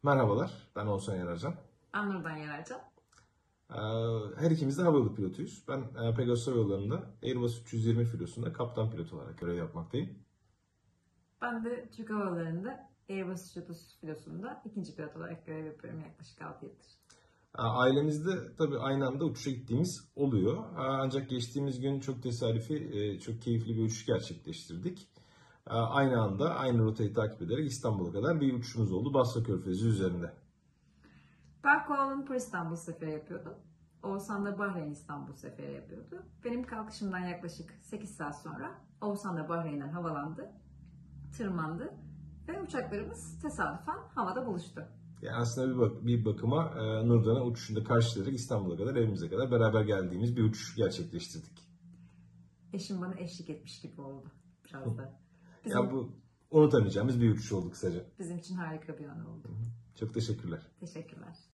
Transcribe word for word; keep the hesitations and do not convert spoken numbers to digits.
Merhabalar, ben Oğuzhan Yararcan. Ben Nurdan Yararcan. Ee, Her ikimiz de havayolu pilotuyuz. Ben e, Pegasus Hava Yolları'nda Airbus üç yüz yirmi filosunda kaptan pilot olarak görev yapmaktayım. Ben de Türk Hava Yolları'nda Airbus üç yüz otuz filosunda ikinci pilot olarak görev yapıyorum yaklaşık altı yıldır. Ee, Ailemizde tabii aynı anda uçuşa gittiğimiz oluyor. Ee, Ancak geçtiğimiz gün çok tesadüfi, e, çok keyifli bir uçuş gerçekleştirdik. Ee, Aynı anda, aynı rotayı takip ederek İstanbul'a kadar bir uçuşumuz oldu Basra Körfezi üzerinde. Ben Kuala Lumpur İstanbul seferi yapıyordum. Oğuzhan da Bahreyn İstanbul seferi yapıyordu. Benim kalkışımdan yaklaşık sekiz saat sonra Oğuzhan da Bahreyn'den havalandı, tırmandı ve uçaklarımız tesadüfen havada buluştu. Yani aslında bir, bak bir bakıma e, Nurdan'a uçuşunda karşılayarak İstanbul'a kadar, evimize kadar beraber geldiğimiz bir uçuş gerçekleştirdik. Eşim bana eşlik etmiş gibi oldu biraz da. Bizim, Yani bu unutamayacağımız bir uçuş oldu kısaca. bizim için harika bir an oldu. Çok teşekkürler. Teşekkürler.